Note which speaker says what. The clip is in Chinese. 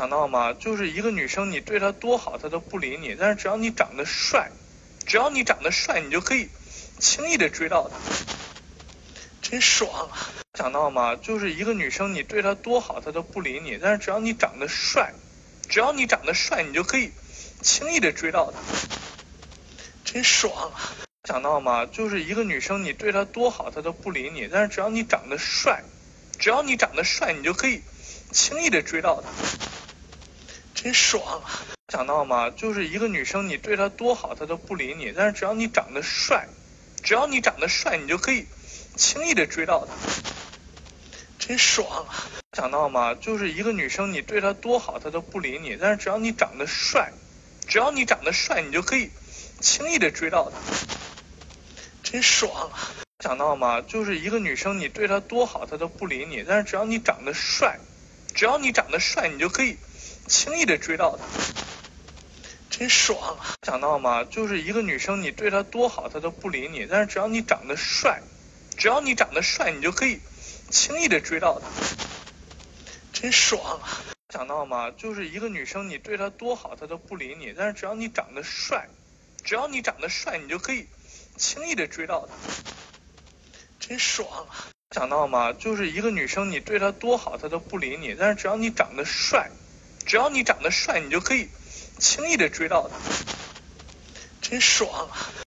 Speaker 1: 想到吗？就是一个女生，你对她多好，她都不理你，但是只要你长得帅，你就可以轻易的追到她，真爽啊！想到吗？就是一个女生，你对她多好，她都不理你，但是只要你长得帅，你就可以轻易的追到她，真爽啊！想到吗？就是一个女生，你对她多好，她都不理你，但是只要你长得帅，你就可以轻易的追到她，真爽啊！想到吗？就是一个女生，你对她多好，她都不理你，但是只要你长得帅，你就可以轻易的追到她，真爽啊！想到吗？就是一个女生，你对她多好，她都不理你，但是只要你长得帅，你就可以轻易的追到她，真爽啊！想到吗？就是一个女生，你对她多好，她都不理你，但是只要你长得帅，你就可以轻易的追到她，真爽啊！想到吗？就是一个女生，你对她多好，她都不理你，但是只要你长得帅，你就可以轻易的追到她，真爽啊！想到吗？就是一个女生，你对她多好，她都不理你，但是只要你长得帅，你就可以轻易的追到她，真爽啊！想到吗？就是一个女生，你对她多好，她都不理你，但是只要你长得帅，你就可以轻易的追到她，真爽啊！